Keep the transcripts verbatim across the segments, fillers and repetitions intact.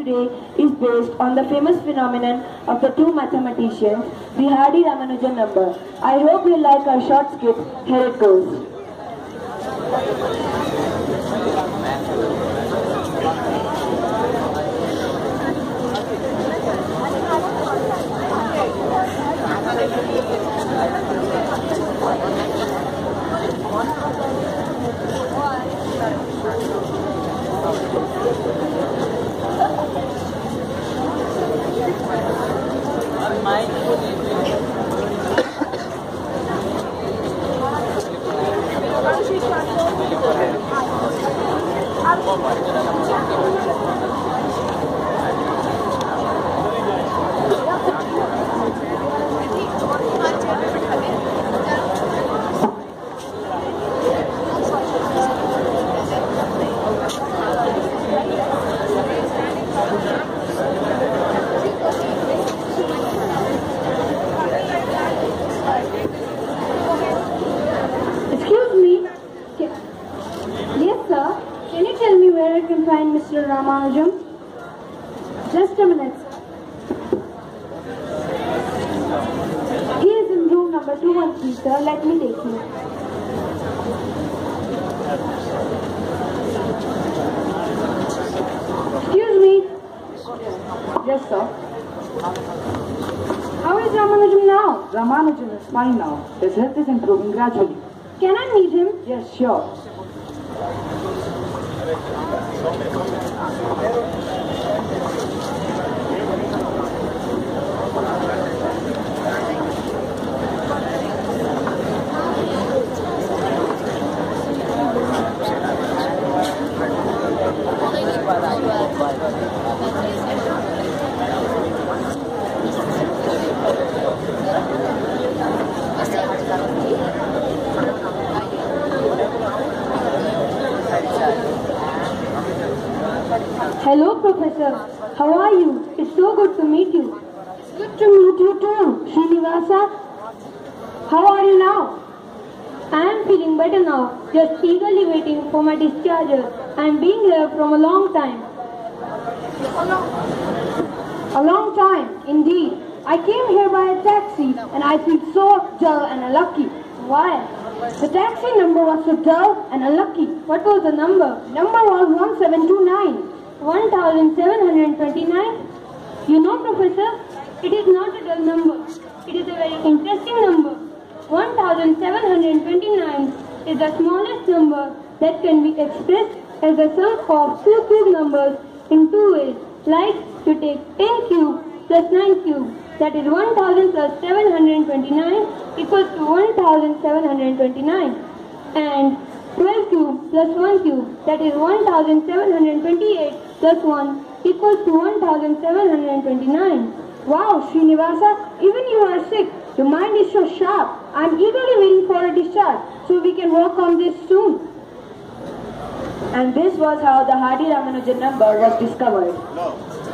today is based on the famous phenomenon of the two mathematicians, the Hardy-Ramanujan number. I hope you like our short skit. Here it goes. Mister Ramanujam? Just a minute. He is in room number two one three, sir. Let me take him. Excuse me. Yes, sir. How is Ramanujam now? Ramanujam is fine now. His health is improving gradually. Can I meet him? Yes, sure. Hello, Professor. How are you? It's so good to meet you. It's good to meet you too, Srinivasa. How are you now? I am feeling better now, just eagerly waiting for my discharge. I am being here from a long time. A long time, indeed. I came here by a taxi and I feel so dull and unlucky. Why? The taxi number was so dull and unlucky. What was the number? Number was one seven two nine. one thousand seven hundred twenty-nine. You know, Professor, it is not a dull number. It is a very interesting number. one thousand seven hundred twenty-nine is the smallest number that can be expressed as the sum of two cube numbers in two ways. Like, you take ten cube plus nine cube, that is one thousand plus seven hundred twenty-nine equals to one thousand seven hundred twenty-nine. And twelve cube plus one cube, that is one thousand seven hundred twenty-eight plus one equals to one thousand seven hundred twenty-nine. Wow, Srinivasa, even you are sick. Your mind is so sharp. I am eagerly waiting for a discharge so we can work on this soon. And this was how the Hardy-Ramanujan number was discovered. No.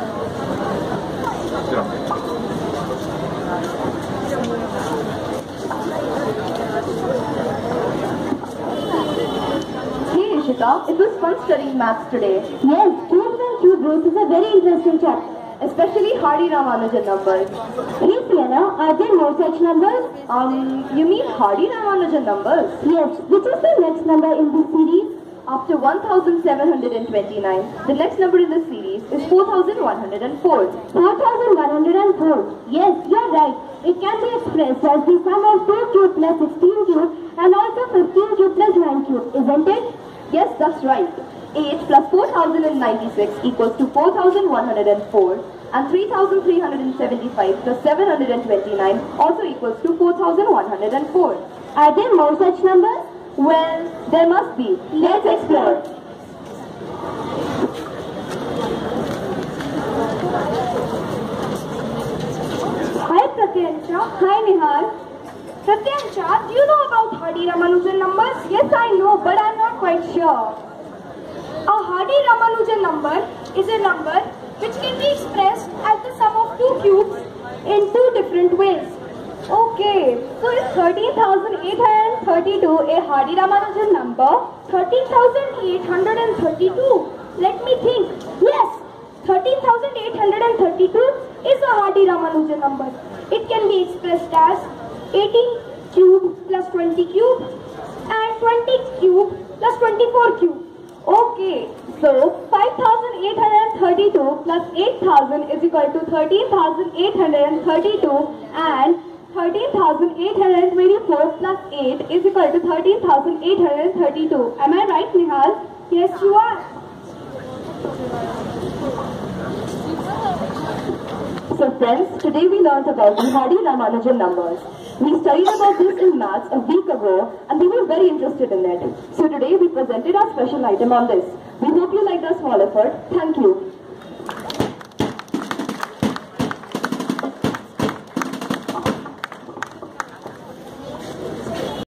Hey Ishita, it was fun studying maths today. Yes, cubes and cube roots is a very interesting chapter. Especially Hardy-Ramanujan numbers. Hey Sienna, are there more such numbers? Um, you mean Hardy-Ramanujan numbers? Yes, which is the next number in this series? After one thousand seven hundred twenty-nine, the next number in the series is four thousand one hundred four. four thousand one hundred four. Yes, you're right. It can be expressed as the sum of two cube plus sixteen cube and also fifteen cube plus nine cube, isn't it? Yes, that's right. eight plus four thousand ninety-six equals to four thousand one hundred four, and three thousand three hundred seventy-five plus seven hundred twenty-nine also equals to four thousand one hundred four. Are there more such numbers? Well, there must be. Let's explore. Hi Pratyansha. Hi Nihal. Pratyansha, do you know about Hardy-Ramanujan numbers? Yes, I know, but I'm not quite sure. A Hardy-Ramanujan number is a number which can be expressed as the sum of two cubes in two different ways. Okay, so is thirteen thousand eight hundred thirty-two a Hardy-Ramanujan number? thirteen thousand eight hundred thirty-two. Let me think. Yes, thirteen thousand eight hundred thirty-two is a Hardy-Ramanujan number. It can be expressed as eighteen cube plus twenty cube and twenty cube plus twenty-four cube. Okay, so five thousand eight hundred thirty-two plus eight thousand is equal to thirteen thousand eight hundred thirty-two and thirteen thousand eight hundred twenty-four plus eight is equal to thirteen thousand eight hundred thirty-two. Am I right, Nihal? Yes, you are. So friends, today we learned about the Hardy-Ramanujan numbers. We studied about this in maths a week ago and we were very interested in it. So today we presented our special item on this. We hope you liked our small effort. Thank you.